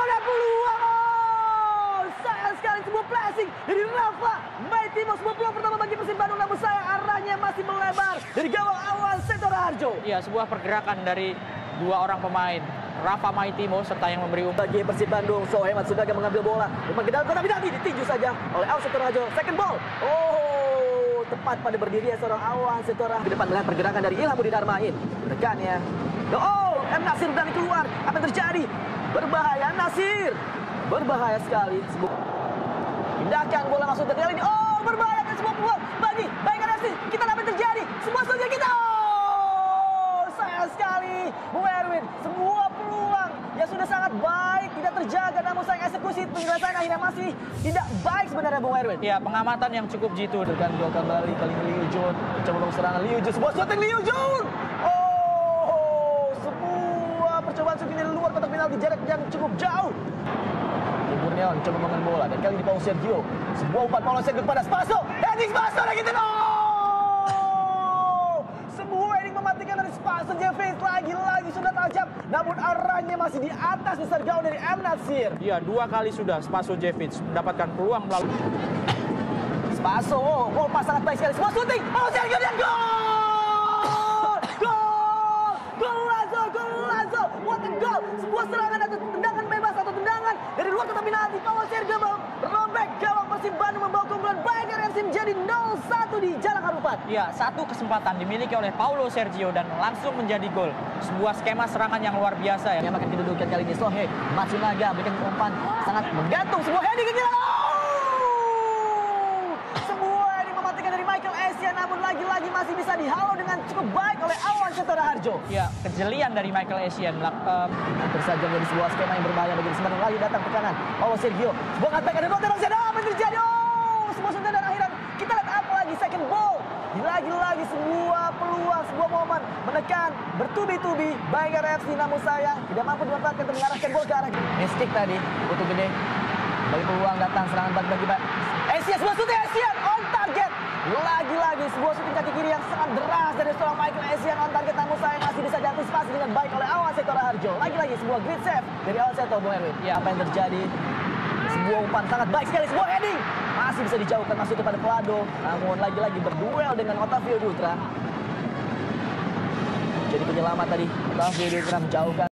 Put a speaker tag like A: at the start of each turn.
A: ada peluang. Oh, sayang sekali sebuah flashing dari Rafa Maitimo. Sebuah peluang pertama bagi Persib Bandung, namun sayang arahnya masih melebar dari gawang Awan Setora Harjo.
B: Ya, sebuah pergerakan dari dua orang pemain, Rafa Maitimo serta yang memberi umpan
A: bagi Persib Bandung. Sohemat sudah mengambil bola, umpan ke dalam kotak penalti, ditinju saja oleh Awan Setora Harjo. Second ball. Oh, tepat pada berdiri seorang Awan Setora. Di depan melihat pergerakan dari Ilhamuddin Darmain. Menekannya. Oh, M. Nasir berani keluar. Apa yang terjadi? Berbahaya Nasir. Berbahaya sekali. Pindahkan bola masuk ke dalam ini. Oh, berbahaya kan sebuah peluang bagi Baikkan Nasir. Kita dapat terjadi. Sebuah saja kita. Oh, sayang sekali. Bung Erwin, sebuah peluang yang sudah sangat baik tidak terjaga, namun sayang eksekusi penyelesaian akhirnya masih tidak baik sebenarnya Bung Erwin.
B: Ya, pengamatan yang cukup jitu.
A: Dengan gol kembali kali ini Liu Jun. Coba serangan Liu Jun. Sebuah shooting Liu Jun. Oh, sebuah percobaan shooting dari luar kotak penalti jarak yang cukup jauh. Kurniawan coba mengenai bola dan kali ini Paulo Sergio. Sebuah umpan Paulo Sergio kepada Spaso. Heading Spaso lagi gitu. Oh! Sebuah heading mematikan dari Spaso. Jeffries lagi-lagi sudah tajam, namun arahnya masih di atas besar gawang dari M. Nasir.
B: Ya, dua kali sudah Spaso Jevic mendapatkan peluang melalui
A: Spaso. Oh, pas sangat baik sekali. Sebuah shooting Paulo Sergio dan gol! Gol! Golazo! What a goal! Sebuah serangan atau tendangan bebas atau tendangan dari luar kotak penalti. Paulo Sergio merobek gawang Persib Bandung, membawa keunggulan Baikkan FC menjadi 0-1 di Jalan Harupat.
B: Ya, satu kesempatan dimiliki oleh Paulo Sergio dan langsung menjadi gol. Sebuah skema serangan yang luar biasa ya.
A: Yang makin kedudukan kali ini Sohe Matsunaga berikan umpan sangat menggantung, sebuah heading ke kiri. Sebuah heading mematikan dari Michael Essien, namun lagi-lagi masih bisa dihalau dengan cukup baik oleh Awan Setora Harjo.
B: Ya, kejelian dari Michael Essien.
A: Hampir saja menjadi sebuah skema yang berbahaya bagi Persib Bandung. Lagi datang tekanan Paulo Sergio. Sebuah cutback ada Rote Rongseda. Apa yang terjadi? Oh, sebuah suntikan dan akhiran. Kita lihat apa lagi, second ball. Lagi-lagi sebuah peluang, sebuah momen menekan bertubi-tubi Baikkan FC, namun sayang tidak mampu dimanfaatkan untuk mengarahkan gol ke arah mistik tadi. Butuh gede bagi peluang datang serangan bagi Essien. Sebuah shooting Essien on target. Lagi-lagi sebuah shooting kaki kiri yang sangat deras dari seorang Michael Essien on target, namun sayang masih bisa diantisipasi dengan baik oleh Awan Setora Harjo. Lagi-lagi sebuah great save dari Awan Setora, Bung Erwin. Ya, apa yang terjadi? Sebuah umpan sangat baik sekali, sebuah heading masih bisa dijauhkan masuk kepada Pelado, namun lagi-lagi berduel dengan Otavio Dutra. Jadi penyelamat tadi, Otavio Dutra menjauhkan.